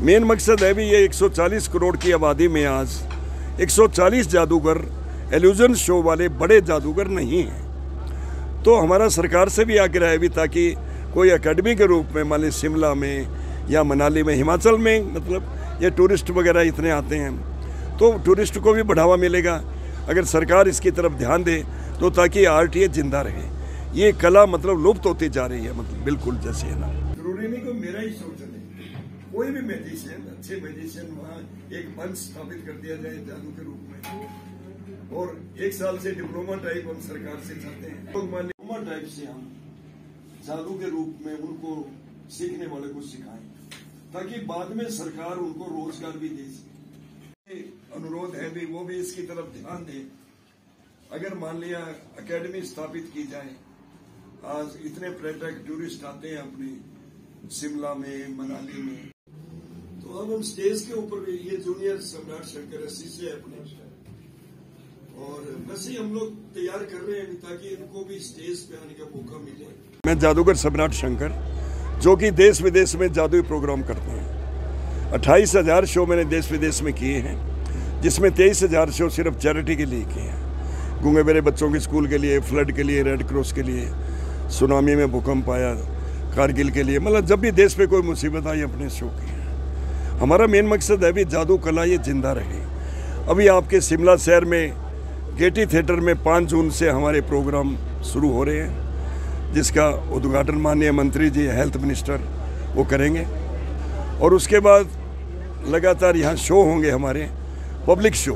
Main मकसद है भी ये 140 करोड़ की आबादी में आज 140 जादूगर एल्यूजन शो वाले बड़े जादूगर नहीं हैं। तो हमारा सरकार से भी आग्रह है भी ताकि कोई एकेडमी के रूप में मान ली शिमला में या मनाली में, हिमाचल में मतलब ये टूरिस्ट वगैरह इतने आते हैं तो टूरिस्ट को भी बढ़ावा मिलेगा अगर सरकार इसकी तरफ ध्यान दे तो, ताकि आर्ट ये जिंदा रहे। ये कला मतलब लुप्त होती जा रही है, मतलब बिल्कुल जैसे है ना। जरूरी नहीं को मेरा ही सोचना है, कोई भी मैजिशियन, अच्छे मैजिशियन वहाँ एक मंच स्थापित कर दिया जाए जादू के रूप में, और 1 साल से डिप्लोमा टाइप हम सरकार से चाहते हैं, तो डिप्लोमा टाइप से हम जादू के रूप में उनको सीखने वाले को सिखाएं ताकि बाद में सरकार उनको रोजगार भी दे सके। अनुरोध है भी वो भी इसकी तरफ ध्यान दे। अगर मान लिया एकेडमी स्थापित की जाए, आज इतने पर्यटक टूरिस्ट आते हैं अपनी शिमला में, मनाली में, तो अब हम स्टेज के ऊपर भी ये जूनियर सम्राट शंकर अस्सी से अपने और वैसे ही हम लोग तैयार कर रहे हैं ताकि इनको भी स्टेज पे आने का मौका मिले। मैं जादूगर सम्राट शंकर जो कि देश विदेश में जादुई प्रोग्राम करते हैं। 28,000 शो मैंने देश विदेश में किए हैं, जिसमें 23,000 शो सिर्फ चैरिटी के लिए किए हैं। गूंगे बहरे बच्चों के स्कूल के लिए, फ्लड के लिए, रेड क्रॉस के लिए, सुनामी में भूकंप आया, कारगिल के लिए, मतलब जब भी देश पे कोई मुसीबत आई अपने शो किए। हमारा मेन मकसद है भी जादू कला ये जिंदा रहे। अभी आपके शिमला शहर में गेटी थिएटर में 5 जून से हमारे प्रोग्राम शुरू हो रहे हैं, जिसका उद्घाटन माननीय मंत्री जी हेल्थ मिनिस्टर वो करेंगे, और उसके बाद लगातार यहाँ शो होंगे हमारे पब्लिक शो,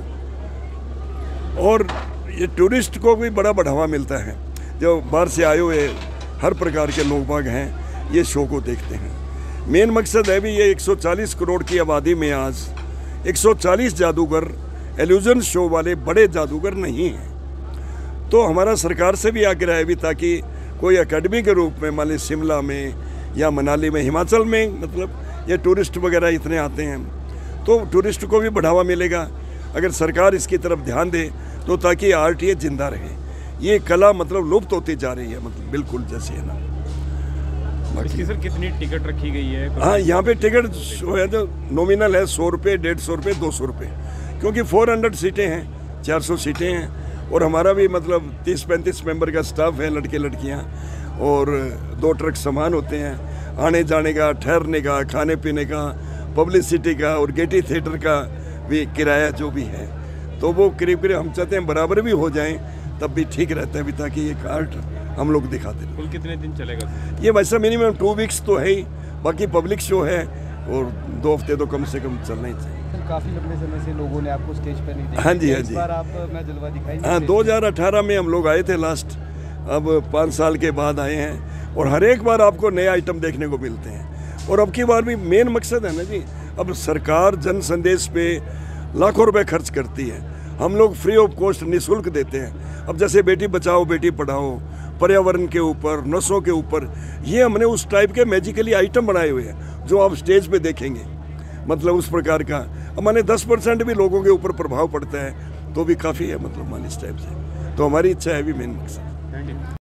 और ये टूरिस्ट को भी बड़ा बढ़ावा मिलता है। जो बाहर से आए हुए हर प्रकार के लोग बाग हैं ये शो को देखते हैं। मेन मकसद है भी ये 140 करोड़ की आबादी में आज 140 जादूगर एल्यूजन शो वाले बड़े जादूगर नहीं हैं। तो हमारा सरकार से भी आग्रह है भी ताकि कोई एकेडमी के रूप में मान ली शिमला में या मनाली में, हिमाचल में मतलब ये टूरिस्ट वगैरह इतने आते हैं तो टूरिस्ट को भी बढ़ावा मिलेगा अगर सरकार इसकी तरफ ध्यान दे तो, ताकि आर्ट ये जिंदा रहे। ये कला मतलब लुप्त होती जा रही है, मतलब बिल्कुल जैसे है ना। इसकी सर कितनी टिकट रखी गई है? हाँ, यहाँ पे टिकट है जो नॉमिनल है 100 रुपये, 150 रुपये, 200 रुपये, क्योंकि 400 सीटें हैं, 400 सीटें हैं, और हमारा भी मतलब 30-35 मेंबर का स्टाफ है, लड़के लड़कियाँ, और 2 ट्रक सामान होते हैं, आने जाने का, ठहरने का, खाने पीने का, पब्लिसिटी का, और गेटी थिएटर का भी किराया जो भी है, तो वो करीब करीब हम चाहते हैं बराबर भी हो जाएं तब भी ठीक रहता है भी, ताकि ये आर्ट हम लोग दिखाते हैं। कुल कितने दिन चलेगा? ये वैसा मिनिमम 2 वीक्स तो है ही, बाकी पब्लिक शो है और 2 हफ्ते तो कम से कम चलना ही चाहिए। काफी लंबे समय से लोगों ने आपको स्टेज पर नहीं देखा। हाँ जी, हाँ जी। इस बार आप मैं जलवा दिखाई। हाँ, 2018 में हम लोग आए थे लास्ट, अब 5 साल के बाद आए हैं, और हर एक बार आपको नए आइटम देखने को मिलते हैं। और अब की बार भी मेन मकसद है ना जी, अब सरकार जन संदेश पे लाखों रुपए खर्च करती है, हम लोग फ्री ऑफ कॉस्ट निःशुल्क देते हैं। अब जैसे बेटी बचाओ बेटी पढ़ाओ, पर्यावरण के ऊपर, नसों के ऊपर, ये हमने उस टाइप के मैजिकली आइटम बनाए हुए हैं जो आप स्टेज पे देखेंगे, मतलब उस प्रकार का। अब माने 10% भी लोगों के ऊपर प्रभाव पड़ता है तो भी काफ़ी है, मतलब मान इस टाइप से। तो हमारी इच्छा है भी मेन मकसद।